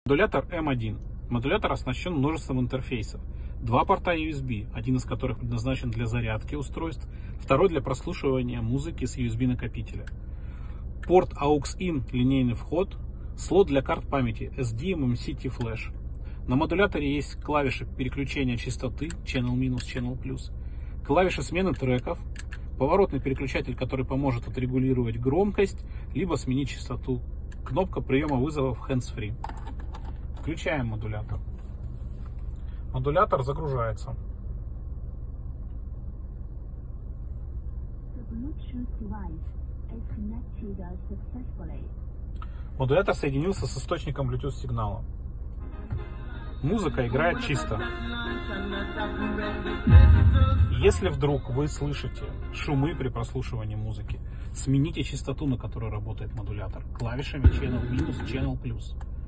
Модулятор M1. Модулятор оснащен множеством интерфейсов. Два порта USB, один из которых предназначен для зарядки устройств, второй для прослушивания музыки с USB-накопителя. Порт AUX-IN, линейный вход, слот для карт памяти SD, MMC, Flash. На модуляторе есть клавиши переключения частоты Channel-, Channel+, клавиши смены треков, поворотный переключатель, который поможет отрегулировать громкость, либо сменить частоту, кнопка приема вызовов hands-free. Включаем модулятор. Модулятор загружается. Модулятор соединился с источником Bluetooth сигнала. Музыка играет чисто. Если вдруг вы слышите шумы при прослушивании музыки, смените частоту, на которой работает модулятор, клавишами Channel-, Channel+.